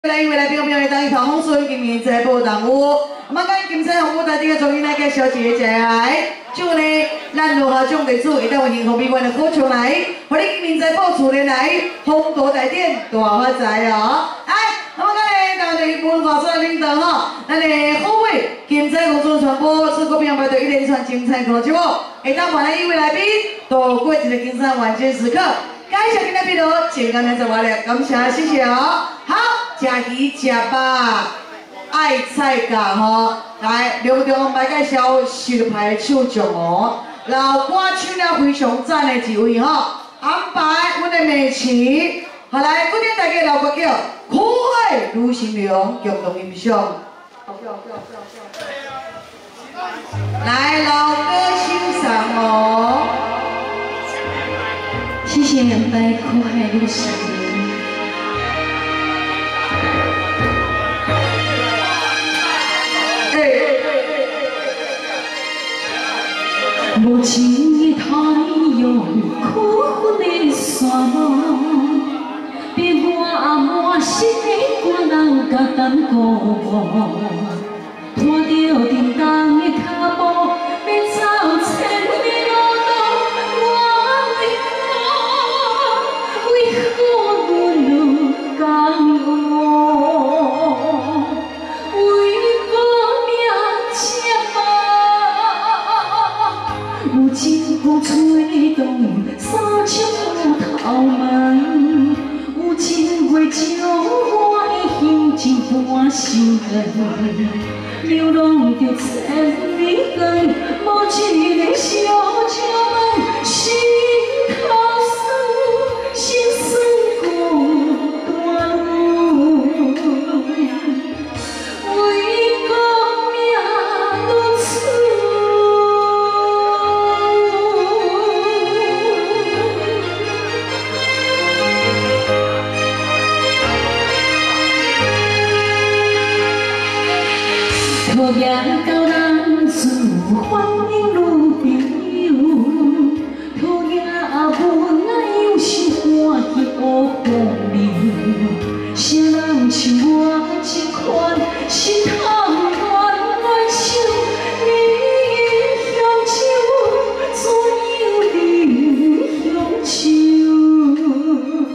来，未来表表的当一旁风顺今年在报党务，马干金山红舞台这个终于来个小姐姐来，就呢，咱如何种地主会当有幸福美满的歌唱来，互你今年在报厝内来，风度大典大发财哦！来，那么今日咱哋文化所领导吼，咱的好位金山公司传播，是国平排队一连串精彩歌节目，会当换来一位来宾度过一个金山晚间时刻。感谢今天比如健康的做活力，感谢谢谢哦。好。 食鱼食肉，爱菜价吼，来隆重来介绍实牌手匠哦，老歌唱了非常赞的一位吼，安排阮的美琪，好来，今天大家老歌叫《苦海如心凉》，共同欣赏。来，老歌欣赏哦。 谢谢两位苦海如心凉。 无情的太阳，苦的沙漠，逼我满心的肝人甲胆固，拖着沉重的脚步，要走千里路途，为何阮愈甘愿？ 有情风吹动三千头门，有情月照我的心情半心痕，流浪着千里远，无一个小姐问心头酸，心酸孤单路。 托养到咱自欢迎女朋友，托养阮爱有心欢喜好风流，啥人像我这款心痛怨难受，你乡愁怎样你乡愁？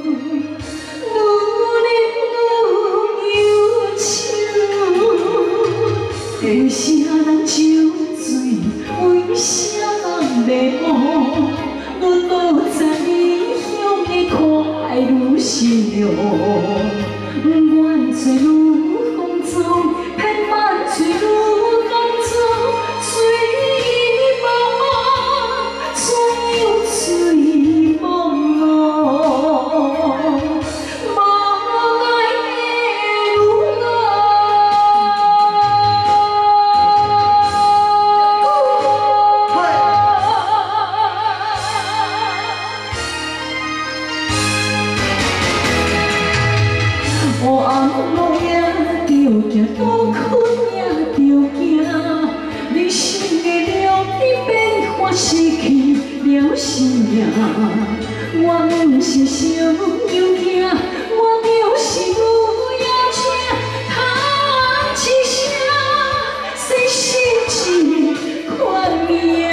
为啥人酒醉，为啥人迷惘？阮无知异乡的苦海如心凉，愿做愈风走，偏万嘴愈难走，醉茫茫，怎样醉茫茫？ 黑暗路也着行，多困也着行。你心的了，你变化失去了生命。我毋是小牛仔，我就是女妖精。叹一声，谁心一款命？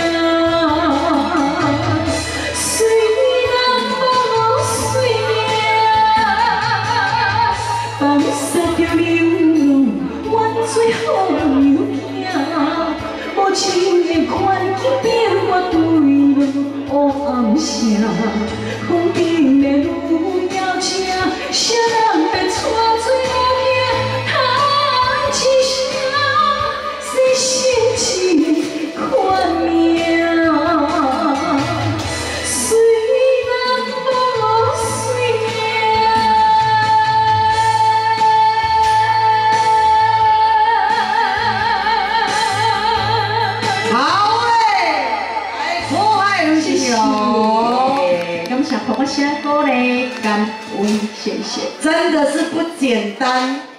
最好有行，无情的款去变我对路黑暗城，风顶的女妖精，啥人要带水路行？叹一声，谁心一款命？ 感谢各位歌嘞，感恩谢谢， 真的是不简单。